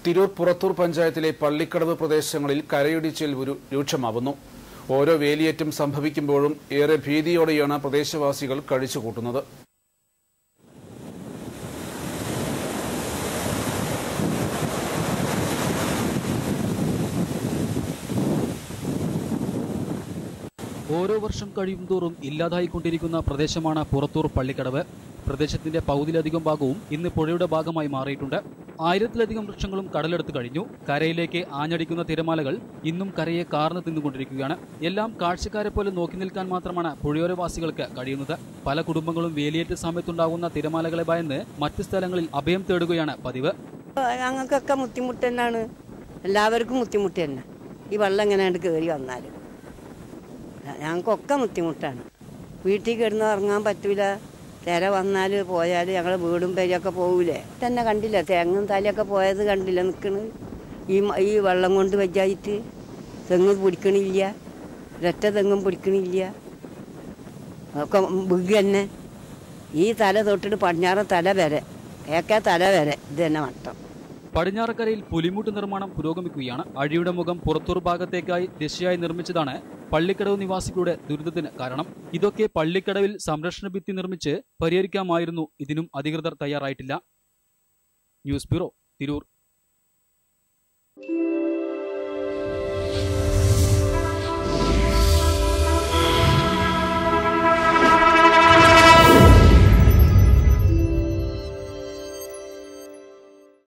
തിരൂർ പുറത്തൂർ പഞ്ചായത്തിലെ പള്ളിക്കടവ് പ്രദേശങ്ങളിൽ കരയിടിച്ചിൽ രൂക്ഷമാവുന്നു. ഓരോ വേലിയേറ്റം സംഭവിക്കുമ്പോഴും ഏറെ ഭീതിയോടെയാണ് പ്രദേശവാസികൾ കഴിച്ചുകൂട്ടുന്നത്. ഓരോ വർഷം കഴിയുംതോറും ഇല്ലാതായിക്കൊണ്ടിരിക്കുന്ന പ്രദേശമാണ് പുറത്തൂർ പള്ളിക്കടവ്. പ്രദേശത്തിന്റെ പകുതിയിലധികം ഭാഗവും ഇന്ന് പുഴയുടെ ഭാഗമായി മാറിയിട്ടുണ്ട്. 1000-ലധികം വൃക്ഷങ്ങളും കടലെടുത്തു കഴിഞ്ഞു. കരയിലേക്ക് ആഞ്ഞടിക്കുന്ന തിരമാലകൾ ഇന്നും കരയെ കാർന്നു തിന്നുകൊണ്ടിരിക്കുകയാണ്. എല്ലാം കാഴ്ചക്കാരെ പോലെ നോക്കി നിൽക്കാൻ മാത്രമാണ് പുഴയോരവാസികൾക്ക് കഴിയുന്നത്. പല കുടുംബങ്ങളും വേലിയേറ്റ സമയത്തുണ്ടാകുന്ന തിരമാലകളെ ഭയന്ന് മറ്റ് സ്ഥലങ്ങളിൽ അഭയം തേടുകയാണ് പതിവ്. ഞങ്ങൾക്കൊക്കെ ബുദ്ധിമുട്ട് തന്നെയാണ്, എല്ലാവർക്കും ബുദ്ധിമുട്ട് തന്നെ. ഈ വെള്ളം എങ്ങനെയാണ് കയറി വന്നാൽ ഞങ്ങൾക്കൊക്കെ ബുദ്ധിമുട്ടാണ്. വീട്ടിൽ കിടന്ന് ഇറങ്ങാൻ പറ്റൂല. തിര വന്നാൽ പോയാൽ ഞങ്ങൾ വീടും പേരൊക്കെ പോകൂലേ. തന്നെ കണ്ടില്ല, തെങ്ങും തലയൊക്കെ പോയത് കണ്ടില്ല നിൽക്കണ്. ഈ വെള്ളം കൊണ്ട് വെച്ചായിട്ട് തെങ്ങ് പിടിക്കണില്ല, ഒരൊറ്റ തെങ്ങും പിടിക്കണില്ല. ഒക്കെ ബുഗ് തന്നെ. ഈ തല തൊട്ടിട്ട് പടിഞ്ഞാറ് തല വരെ, കേക്കാ തല വരെ ഇത് തന്നെ മട്ടം. പടിഞ്ഞാറക്കരയിൽ പുലിമുട്ട് നിർമ്മാണം പുരോഗമിക്കുകയാണ്. അഴിയുടെ മുഖം പുറത്തൂർ ഭാഗത്തേക്കായി ദിശയായി നിർമ്മിച്ചതാണ് പള്ളിക്കടവ് നിവാസികളുടെ ദുരിതത്തിന് കാരണം. ഇതൊക്കെ പള്ളിക്കടവിൽ സംരക്ഷണ ഭിത്തി നിർമ്മിച്ച് പരിഹരിക്കാമായിരുന്നു. ഇതിനും അധികൃതർ തയ്യാറായിട്ടില്ല. News bureau, Tirur.